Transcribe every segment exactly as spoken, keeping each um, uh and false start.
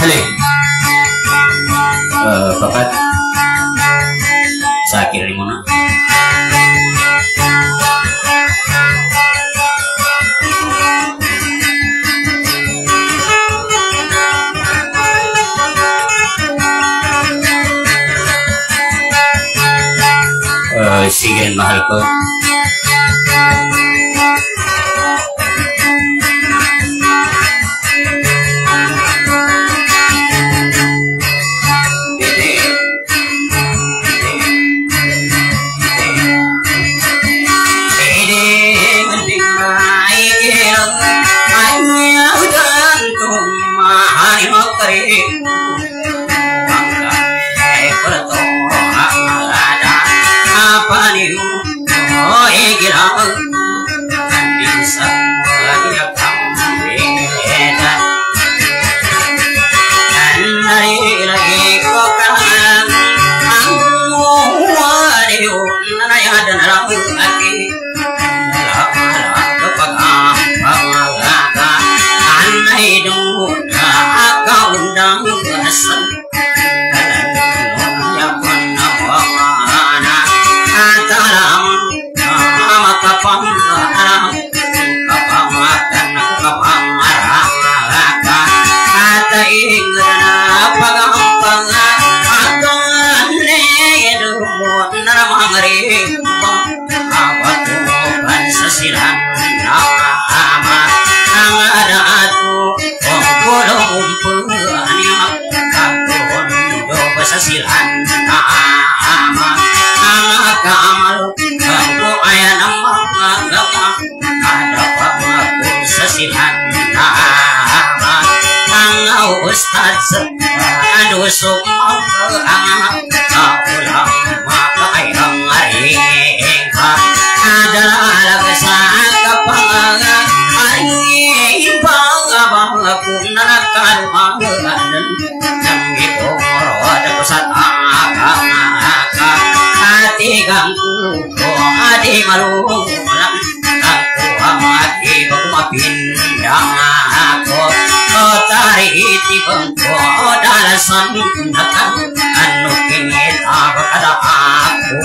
Halo. Uh, Bapak saya kira di mana? Uh, Sigirin mahal ko. Ustaz aduh sumang ang kaulang makayang arengka adalah sa kapangan ay pangabang kung nanakalumangan ng itong roda ko sa takaka atigang ko ati malungan ako ang ati pagmapindang ako tari iti bangko dalasan nakan anu kingit abakada aku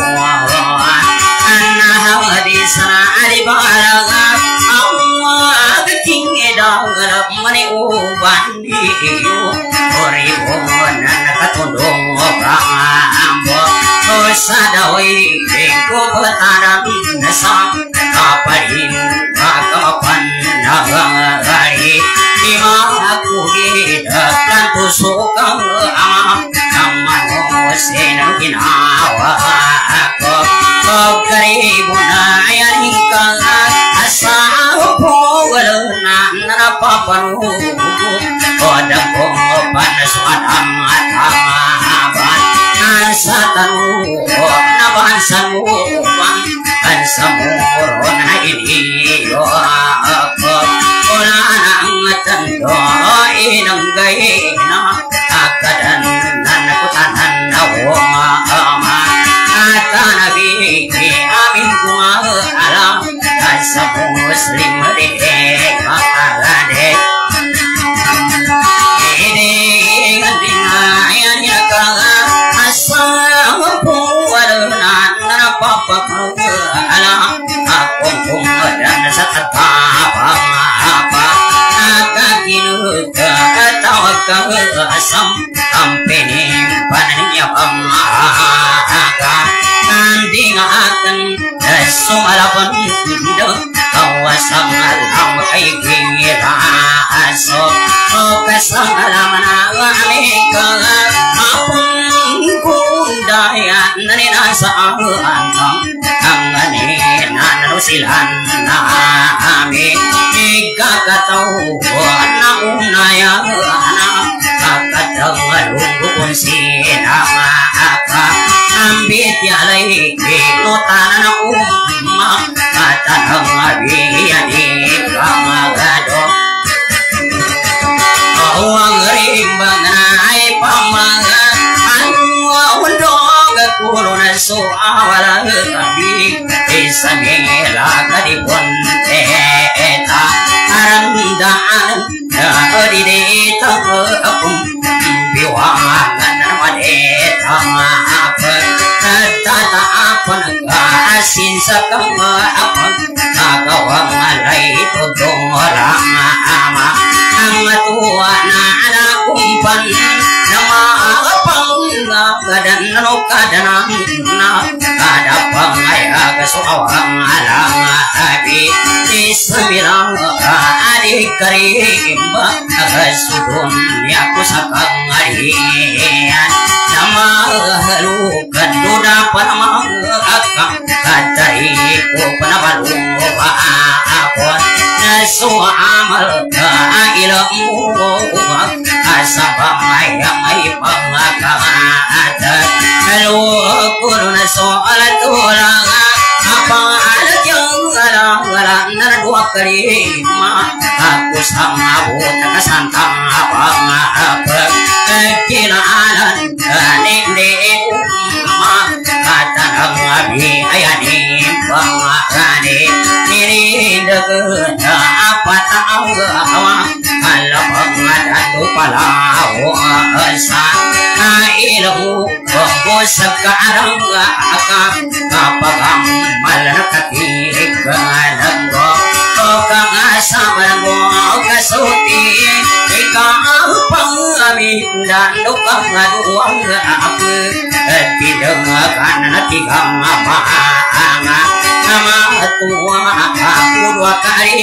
anah di sana di balaga amma kingida mani ubandi ori wonan katundong rambo sadawai ko bataran nasa kaparin kapan nagari aku hidupkan tusukang ama naman senang ginawa ako pagkaribo na yan hingkang asawa po wala na napapanugo kodang ko panasuadang at amaban sa tanugo nabansan mo ang samuro na iniyo ako wala nang tando inanggay na akadan nanakutanan na wama at nabiki amin kung alam sa muslim rin makalade iningan niya ka asawa po wala na napapakala akong kumadan sa tatapang tawag ka asam ang pinimpan pamaka hindi nga akan sumalaban do kawasang alam kay gingiraso o kasang alam na amika apong kundayan na ninasa ang ang anin na nanusilan na amin ikakataw na unayan kakatang malungkong sinama ka ambit yalay kinutan na umma katanang abiyanin kamagado awang rimbang na ay pamanga ang wandog at pulo na suawala kami isang ilaga di ponte eta arandaan na didita akong kawangan madeta apa tata apa asin sakang apa kawang alai tudong orang ama ang tua na ana kumpan nama apang kadan no kadan na ada pangaya kesawang alang abi ismirang adik karimba kasudun yaku sakang arian nama halu kaduda panama akang kadai ko panabalu apon nasu amal ilmu asabang ayang ay pangakata halu kuno nasu alatulang apa alat yang galang-galang na dua kalima aku sama buta kasantang abang apa kinaalan kaning-ning kata ng abi ayani pangakani nirindagana apa tao gawa kalapang adatu palaw asa kailaw bos sekarang akak kapag malakatig kanang go kang asaman mo kasuti ikaw pang amin dan dukang aduang apa tidak karena tiga apa nama tua aku dua kali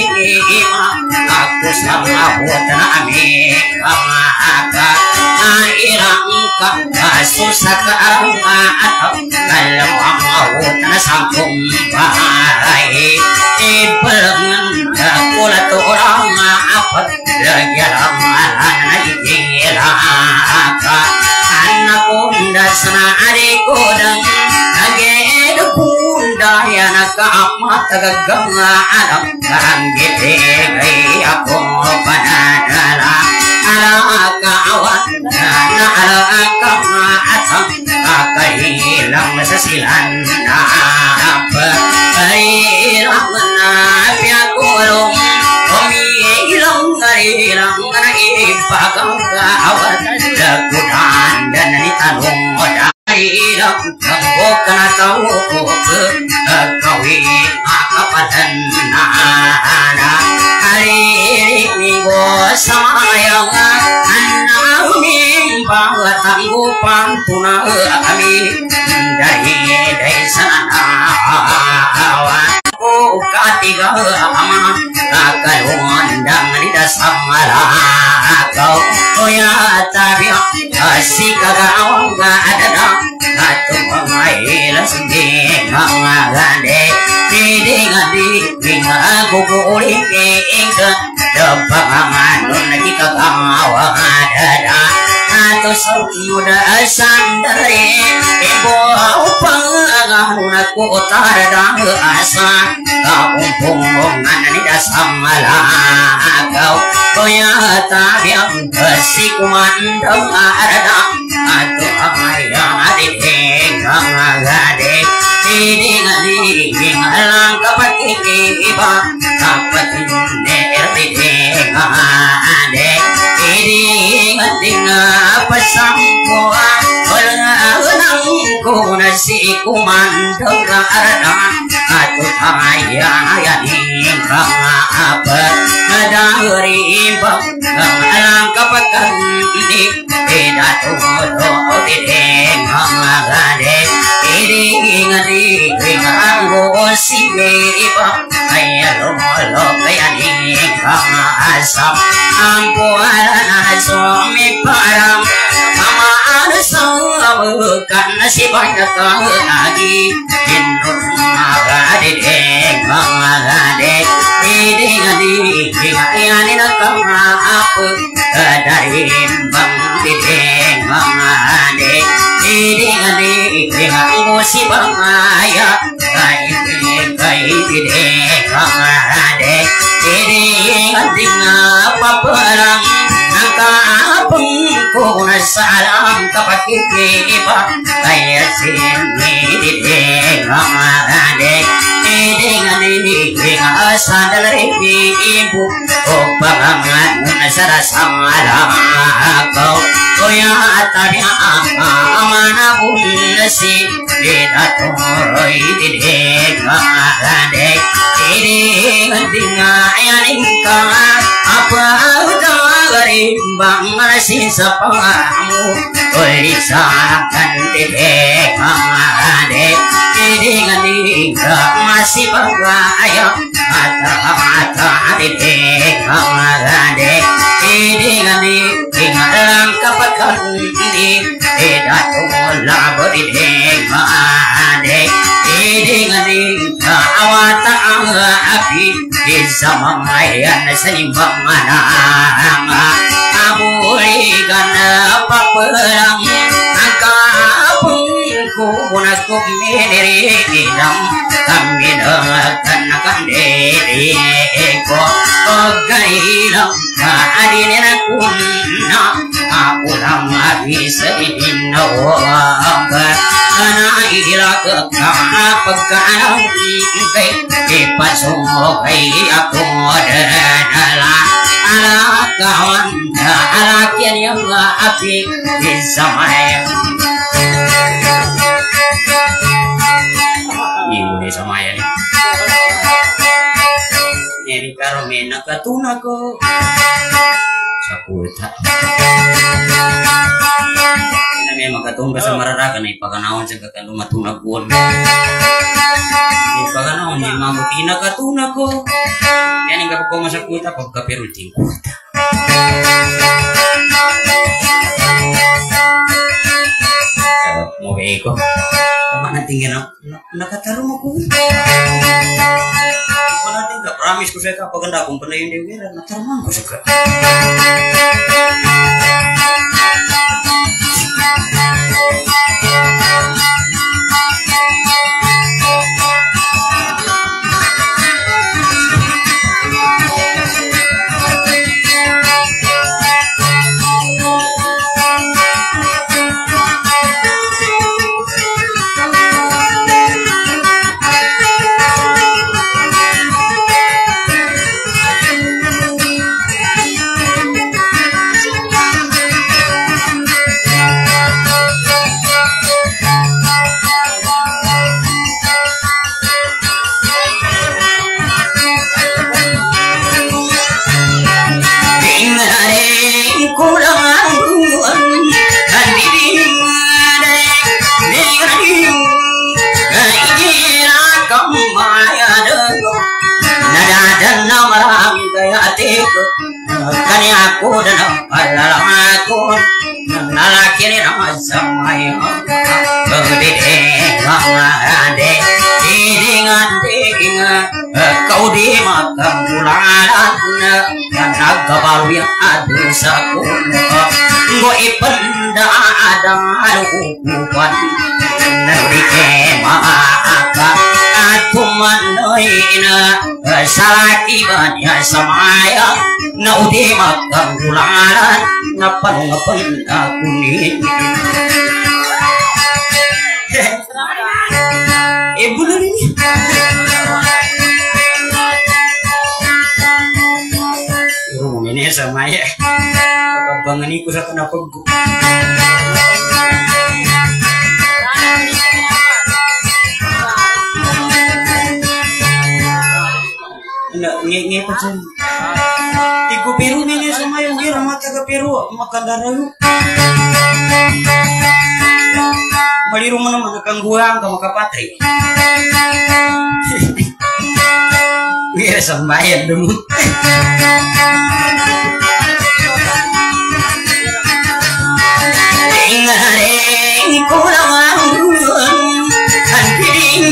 aku sama buat nami kama akak irang kasus sekarang atau kalau mau tanah sambung bahai ibalang kulat orang apa lagi ramalan gila akak anak bunda sana adikku dan agak bunda ya nak amat gagang alam karang gede gay aku panadala ala kawan na ala kamatang kakahilang masasilan na apa kahilang na piyakulong umiilang kailang na ipagang kawan lagunan dan itanong mo dahilang kambok na tao ko kawin akapalan na na haririk minggu sayang anaming bawat tanggupan tuna kami dari dari sana awan ko katiga ama kakalungan dang di dasam malakaw kuya tabi si kagawang ada dang atong pangailan sindi mga gande pidingadi pinga kukuling ingkan depangan lagi kagawang ada dang atau sudah sandari ibu pangangan aku utara dang asa kampung-kampungan di dasam malakaw kuya tabiang si kumandang ada atau ayang adiding mga gade iding-ading alang kapatid iba kapatid nerdiding ade iding-ading pasampuan walang ko na si kumandang ada atau ayang adiding mga apat madahuri ibang alang kapatid idatulo diding mga gade iding-ading ang siba ay lumolo kaya ning mga asam ang buwan na sumi parang mamaan sa bukan na si banyak lagi indong mga diding mga gade iding-ading ayanin at mga dari bang diding mga ade iding-ading ang si bangaya kay kay diding mga ade iding-ading paparang ang kaapong ko na sa alam kapatid iba kaya sinididing mga ade dengan ini dengan sadar ibu oh bangan nasara samalah kau kau yang tadi mana pun si didatoi didek didek dengan yang ingkar apa dari bang si sepamu tulisan didek didek dengan ingkar masih berbahaya mata-mata didek didek dengan ingkar langkah pekan ini tidak tolak berdek didek dengan ingkar awat api di zaman yang seimbang mana aburikan apa perang angkapungku punasku meniri hidam kami akan akan diriku kegairam adinina kunna aku lama bisa dinawab karena ilah kekana peganang ipat sungai aku adalah ala kawan ala kian yang api di samaya ini samaya nih ini karomena katuna ko sakuta na memang katong kasamararakan ay paganaon sa kakaluma tunagon ay paganaon ay mamutina katuna ko yan ang kapag ko masakuta pagkapirul tingkuta Mobe ko mana tinggal nakatarong ako wala din ka promise ko sa kapag ganda kung pala yung diwira natarong ko sa ka kani aku dan alalang aku nalaki ni nama samaya berdede ngamade dengan dengan kau di makam bulan dan agabalu yang ada sakun go ipenda ada lukupan nari kemaka aku manoina salaki banyak samaya naudi makam bulan ngapan ngapan aku ni ibu lagi ibu ini samaya bangun iku sa kenapa gu nge pacen iku piru nini sama yung gira mata ke piru makan daralu maliru mana mana kang guang ka makapatri gira sambayan demu ingareng kulang kan piring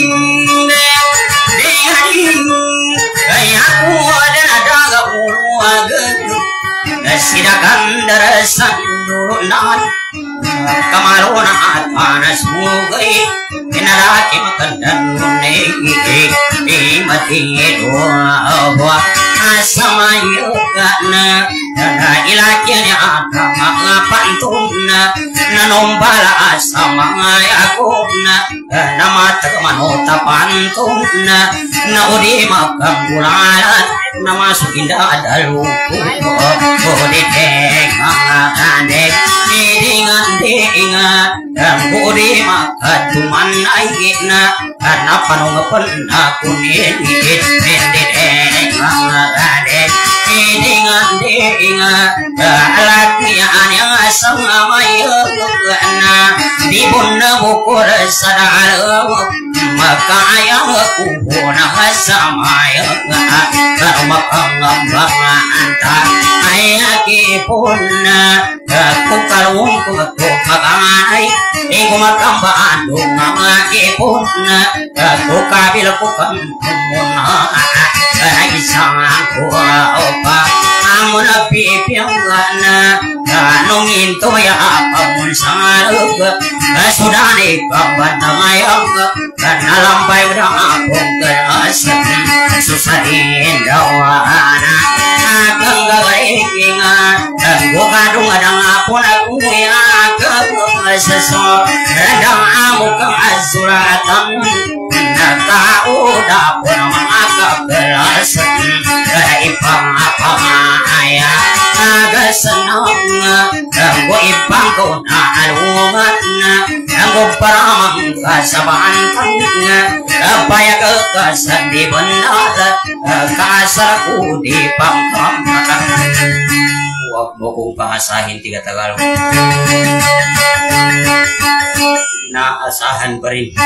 sidakan darasan dunan kamaruna panas mugai inaraki makan dan negi mati doa sama yukana na ilaknya agama pantuna nanombala sama yakuna nama termanota pantuna na udi makam bulan nama sukinda adaluku udi tengah dengan dengan dan udi makatuman aigna karena panungapan aku nini dengan dengan alakian yang sama yukana di bunda bukur sadar maka yang kubuna sama yukana maka ngambang antar ayaki punna aku kalung aku kagai aku makam bandung ngaki punna aku kabil aku kampuna ay sangaku opa amun pipiangana kanong into ya apamun sangarug sudah ni kabantang ayang karena lampai udah akong kerasan susahin dawana akang gagaikingan gua kadung adang apun aku ya seso redang amu kang asuratan udah pun mengagap belasan ipang apa ayah agak senang ganggu ipang kau na alungan ganggu paramang kasabahan tangnya apa ya kekasan di benar kasarku di pangkam wak bokong pahasahin tiga Tagalog inaasahan pa rin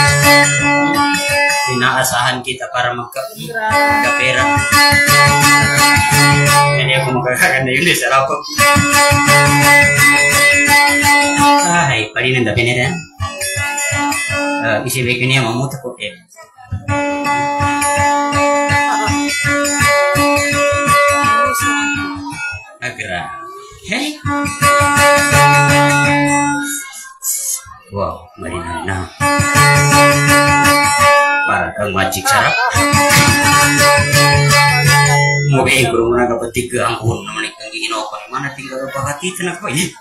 inaasahan kita para magka magkapera hindi ako magkakaganda yun eh sarap ay palinan da pinira uh, isibay ko niya mamuta ko eh agra hey wow, marinan na. Para kang magic sarap. Mungkin kurang muna kapag tiga ang kuno naman ikang ginopan. Mana tinggal pagkatitan ako eh.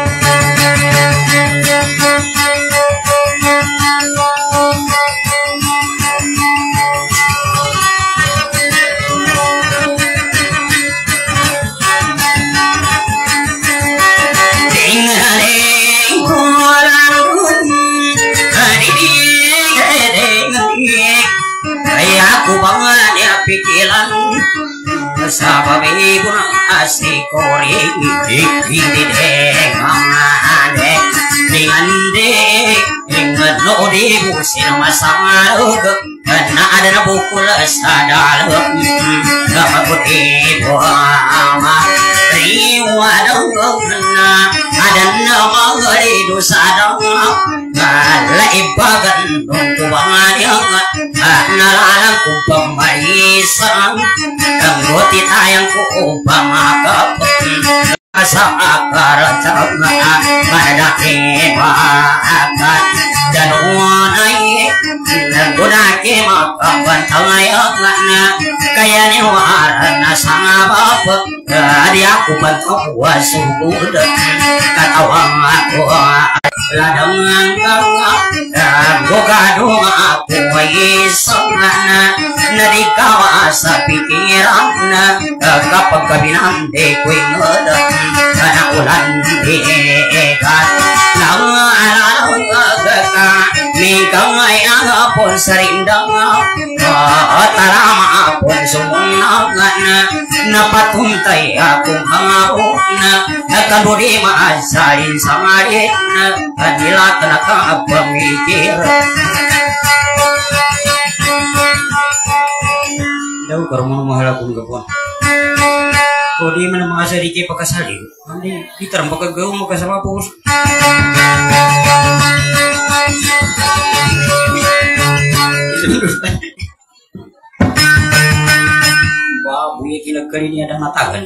Aku banget ya pikiran sabab ibu asli kori di dengan dengan dek dengan no di musim masa karena ada na bukul sadar dapat putih buama riwa dongna ada nama gari dosa dong kala ibagan dongkuangan yang nalalang ku pembaisan anggoti tayang ku upamagap asa akar tengah pada kebakan dan unai nanggunake makapan tengayakna kaya ni warna sama bapak di aku bantu wasubud katawang aku ladang kang gogadung aku isana nadi kawasa pikiran kapag kabinan de kuingod kana ulan dekat lang alang agaka mikang ay agapon sarindang tarama apon sumunagana napatuntay akong hangapon nakaduri maasain sa marit kanila tanaka pamikir daw karmo mahal akong gapon kau di mana masa di kepa kasali nanti kita rambak kagau mau kasama pus wah buaya kinagkali ini ada matagan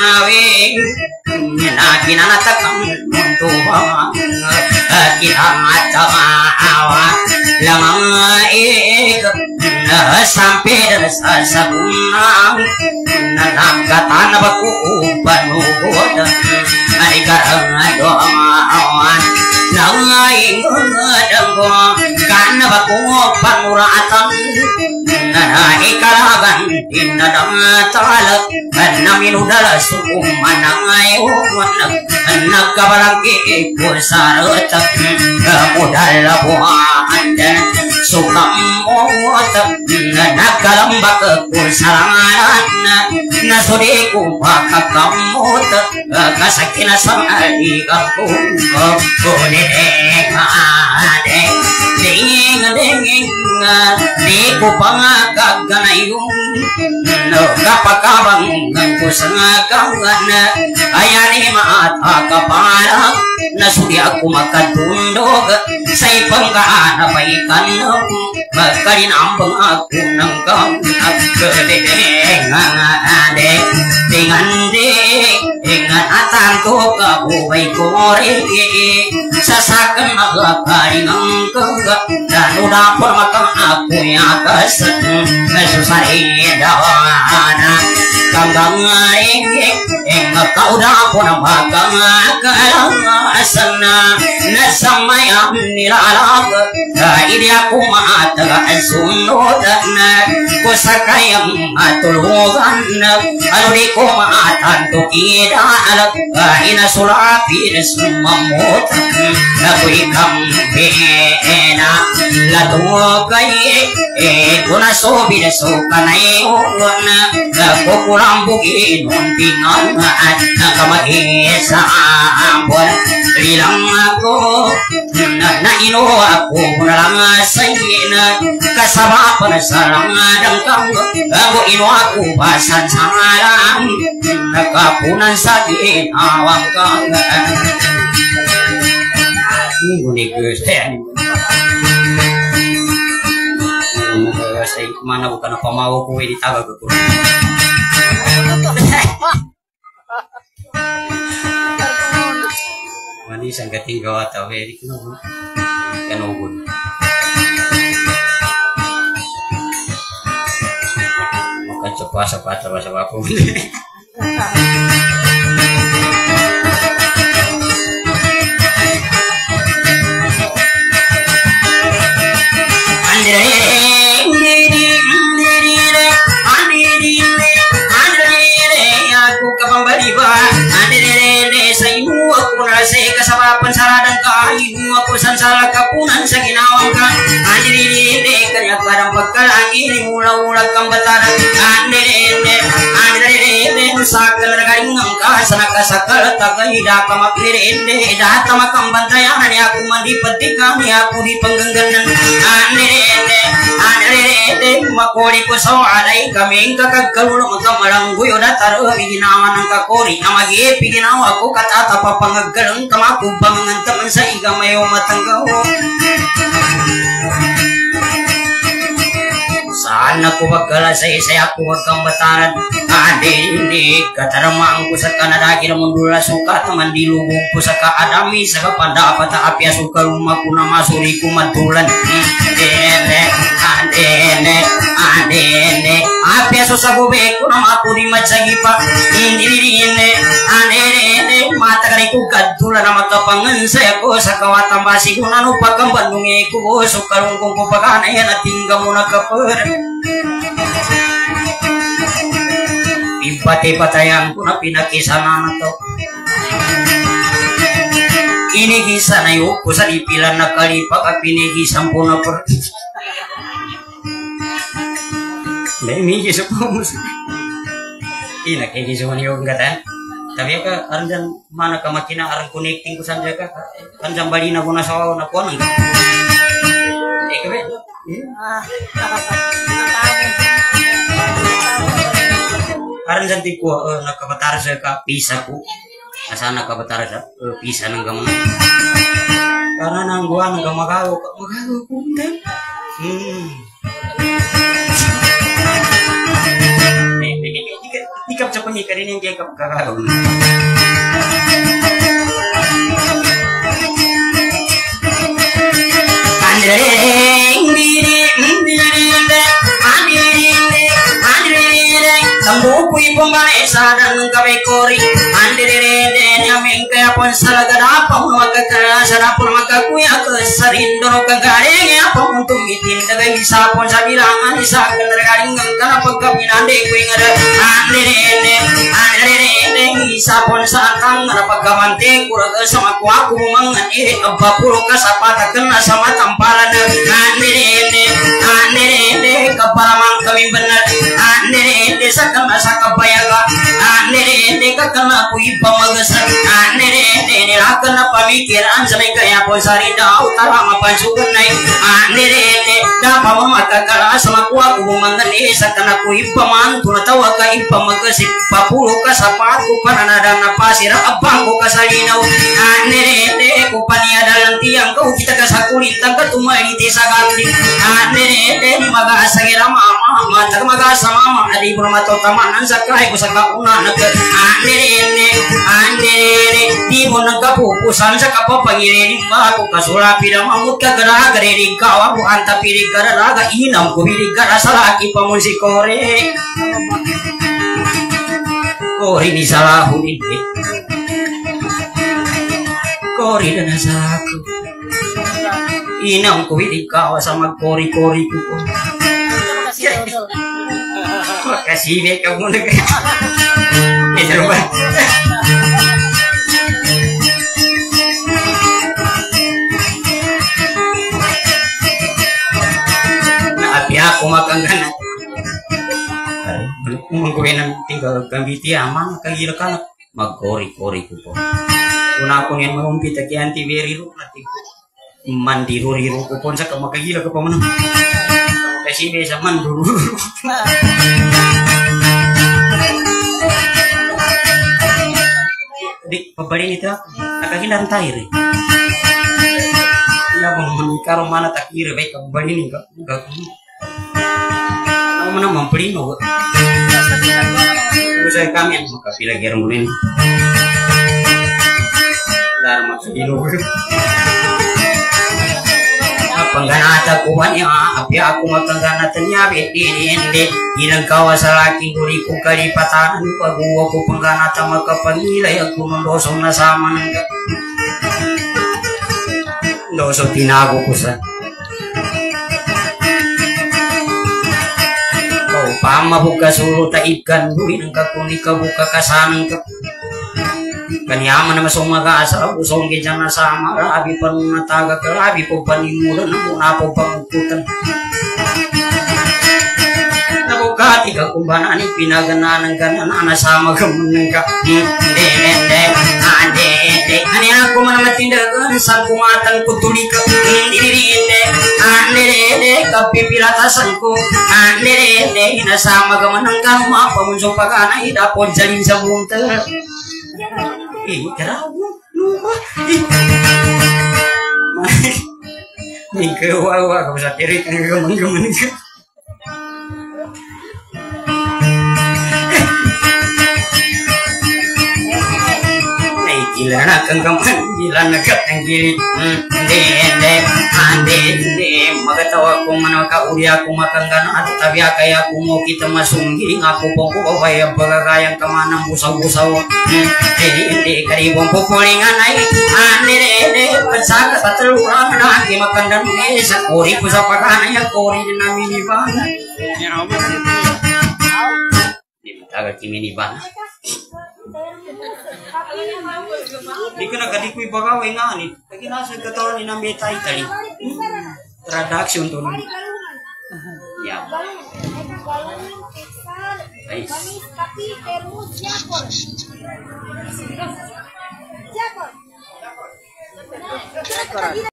awing Nagina natakang muntuhan Kita matawa Lamang ik Sampai sa sabunang Nalangkatan na baku Panugod Ay karang doon Nangaingad ko Kana baku panuratan Ikalaban Tinadang talak Naminudala Sukumanangayon Nagkabalagi ko sa rutak Mudal buwan Sukam motak Nagkalambak ko sa langanan Nasudi ko makakamot Kasakin na sa aligang ko Kunideng adeng Dinging dinging Di ko pangagaganayon Kapakabang ko sa ngagangan Ayani mata kapalang Nasudi ako makatundog Sa ipangkaan paikan Magkarinambang ako ng kamag Kedeng adeng Tinganding Ingat atanto ka buhay ko rin Sasakan magkaringang kaga Dan udah pun makang aku yakas Nasusarin dawana Kanggang ringgit Ingat kau dah pun makang kalasan Nasamayang nilalag Dahil aku mataga sunod Kusakayang matulugan Ano di ko maatanto kidalag Inasulapin sumamot Ako'y kambena Lato kay Ito na sobi na sukanay Ako kulambugin Untingan at nakamag-isa Ambon Lilang ako Naino ako Nalang sayin Kasama pa na sa langadang kang Ako ino ako basan sa alam Nakapunan sa ginawang kang Ngunit gusto yan Saya kemana bukan apa mau kue ditagak ke kurang Manis ang gating gawa tau Erik no Kanogon Makan cepat cepat cepat cepat pun Saya kasabapan saradang kayu aku sansala kapunan sa ginawang ka Andirinde kanya parang pagkalangin mula-ulag kang bataran Andirinde Andirinde sakal nagaringang ka sa nakasakal tagay daka makirinde data makambantayan ni ako mandipatika ni ako di panggangganan Andirinde Andirinde makori ko sa alay kaming kakagkalulong magkamalangguyo na taro ginawa ng kakori na mag-iipi ginawa ko katata papangaggal ang kamakubang ang taman sa igamay o matanggaw Saan ako magkalasay saya ako magkambataran Andi-indi kataramang ko sa kanadaki na mundula suka Taman dilubog ko sa kaadami Sa kapandapat na apya suka lumaku na masuri ko matulan Andi-indi Andi-indi Andi-indi apya susagubek ko na makuri matsagipa Indi-indi Andi-indi mata ka ko gadula na makapangan saya ko Sa kawatang basi ko na nupagang bandungi ko Sukalungkong ko pagkanay na tingga mo na kapar Ipati-patayan ko na pinakisama na to Inigisa na yung ko sa ipilan na kalipak at pinigisan po na per May migis po mo Inakigis mo niyo gatan Tapi ka aran dyan mana ka makina aran connecting ko sa dyan ka Kan dyan bali na ko na sa na po nang Hindi ka ba? Aran dyan di ko uh, nakabatara sa ka pisa ko Asa nakabatara sa uh, pisa ng gamang Karena nang buwan ng gamagaw Magaw ko din Hmm Di ka cepat ngikarin yang kayak kakak. Andreng diri diri Tambuku ibu maesa dan kawe kori Andrere nyameng kaya pon salagara apa maka kerasa pun maka kuya kesarindoro kagareng apa untuk mitin daga bisa pon sabilangan bisa kendergaring ngangkana pagkapinande kuing ada Andrere Andrere bisa pon sakang pagkamante kuraga sama kuaku mangan eh apa puro kasapata kena sama tamparan Andrere Andrere kaparamang kami benar Andrere sakana sakabayaga Andrere kakana kui pamagasan Andrere rakana pamikiran sampai kaya pon sarida utara mapansukan nai Andrere dapat memakakala sama kuaku mangan eh sakana kui pamantu tawa ka ipamagasip papuro kasapatu pananada napasira abangko kasalinaw Andrere ko paniada lang tiyang kau kita kasakulitan katumali ti sagandi Andrere magasagira mama mata magasa mama adi bermato tamanan sakai ko sa kauna nag Andrere Andrere di mo nagkapupusan sa kapapangirinig ba ako kasulapi na mamut ka garagarinig ka ako antapirig gararaga inam kumilig gara sa laki pa mo si Kore Kore ni salahu hindi Kore na nasa ako inam kumilig ka sa magkori-kori ko ko makasih deh kamu nih ya coba api aku makan kan mengkuin tinggal gambiti aman kagila kan magkori-kori ko po una ako ngayon magumpit aki anti-veri ro mandiro-riro ko po sa kamakagila ko pa mo kasi may sa manduro di pabalik itu nakagilan tayo rin ya bang manikaro mana takir baik kabali nih kak enggak kamu mana mampelino saya kami yang maka pila germulin dar maksudino pengganata kuanya api aku makanganatanya beti ende ilang kawasalaki guri ku kalipatan paguwa ku pengganata maka pangilay aku mendosong na sama nangka doso tinago ko sa kau pama buka suruh ta ikan guri nangka kundi ka buka kasanang ka kanyaman na masumaga asa usong gijang na sama rabi pa nung nataga ka rabi po panimulan na muna po pangukutan nabukati ka kumbana ni pinagananan ka na nasama ka munang ka hindi hindi hindi hindi ani ako man matindagan sa kumatan ko tuli ka hindi hindi hindi hindi kapipilatasan ko hindi hindi nasama ka man ang kama pamunsong pagana idapon jalin sa bunta eh kerawu lupa nih kewawa kau bisa tirik ke gemen-gemen itu gila nak kengkeman gila nak tenggiri ande ande ande ande maka tahu aku mana ka uri aku makan kan tapi kayak aku mau kita masuk giring aku pokok apa ya bagayang kemana busau-busau ande ande kari bompo polingan ai ande ande pesaka satelurang nak makan dan esa uri pusapakana ya uri dinami ni bana ya apa ni agak kimi ni bana di kana gadi ko ibagaw nga ni kagi nasa katawan ni nameta itali traduction to ya ay